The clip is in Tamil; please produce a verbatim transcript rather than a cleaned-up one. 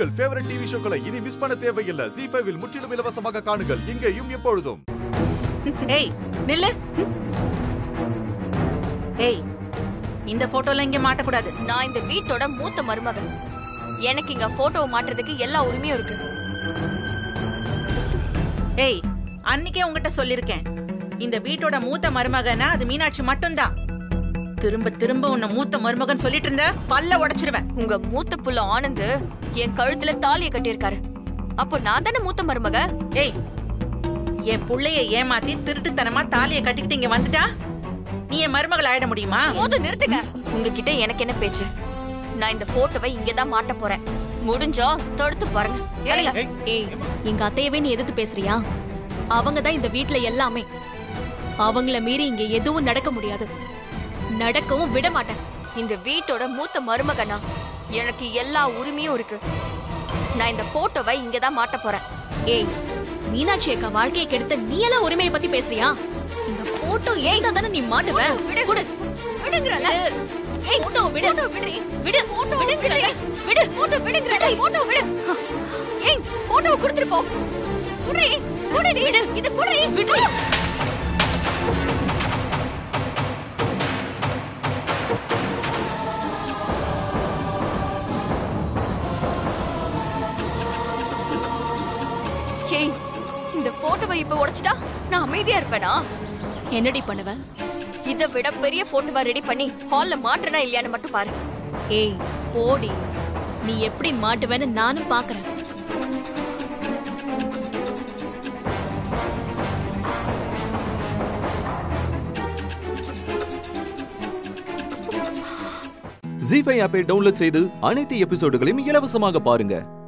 உங்கள் ஃபேவரட் டிவி ஷோக்களை இனி மிஸ் பண்ண தேவையில்லை. ஜீ ஃபைவ் இல் முற்றிலும் இலவசமாக காணுங்கள். இங்கேயும் எப்பொழுதும். ஏய் நில்லு. ஏய் இந்த போட்டோல இங்க மாட்ட கூடாது. நான் இந்த வீட்டோட மூத்த மருமகன். எனக்கு இங்க போட்டோ மாட்டுறதுக்கு எல்லா உரிமையும் இருக்கு. ஏய் அன்னைக்கே உங்ககிட்ட சொல்லிருக்கேன், இந்த வீட்டோட மூத்த மருமகனா அது மீனாட்சி மட்டும்தான். திரும்ப திரும்ப உன்னை மூத்த மருமகன் சொல்லிட்டு இருந்த பல்ல உடைச்சிருவேன். உங்க மூத்த புள்ள ஆனந்த் என் கழுத்துல தாலிய கட்டியிருக்காரு. அப்போ நான் தானே மூத்த மருமக. ஏய் என் புள்ளைய ஏமாத்தி திருட்டுத்தனமா தாலிய கட்டிக்கிட்டு இங்க வந்துட்டா நீ என் மருமகள் ஆயிட முடியுமா? போதும் நிறுத்துங்க. உங்ககிட்ட எனக்கு என்ன பேச்சு? நான் இந்த போட்டோவை இங்கதான் மாட்ட போறேன். முடிஞ்சா தடுத்து பாருங்க. ஏய் எங்க அத்தையவே நீ எதிர்த்து பேசுறியா? அவங்கதான் இந்த வீட்ல எல்லாமே. அவங்கள மீறி இங்க எதுவும் நடக்க முடியாது. நடக்கவும் விட மாட்டேன். இந்த வீட்டோட மூத்த மருமகனா எனக்கு எல்லா உரிமையும் இருக்கு. நான் இந்த போட்டோவை இங்கதான் மாட்ட போறேன். ஏய் மீனாட்சி அக்கா வாழ்க்கையை கெடுத்த நீ எல்லாம் உரிமையை பத்தி பேசுறியா? இந்த போட்டோ ஏன் தானே நீ மாட்டுவ? விடு விடு விடுங்கறல. ஏய் போட்டோ விடு விடு விடு போட்டோ விடுங்கறல. விடு போட்டோ விடுங்கறல. போட்டோ விடு. ஏய் போட்டோ கொடுத்துட்டு போ. குடி குடி விடு. இது குடி விடு. ஏய் இந்த போட்டோவை இப்ப உடைச்சிட்டா நான் அமைதியா இருப்பேனா? என்னடி பண்ணுவ? இதை விட பெரிய போட்டோவா ரெடி பண்ணி ஹால்ல மாட்டறனா இல்லையான்னு மட்டும் பாரு. ஏய் போடி, நீ எப்படி மாட்டுவேன்னு நானும் பாக்குறேன். ஜீ ஃபைவ் ஆப்பை டவுன்லோட் செய்து அனைத்து எபிசோடுகளையும் இலவசமாக பாருங்க.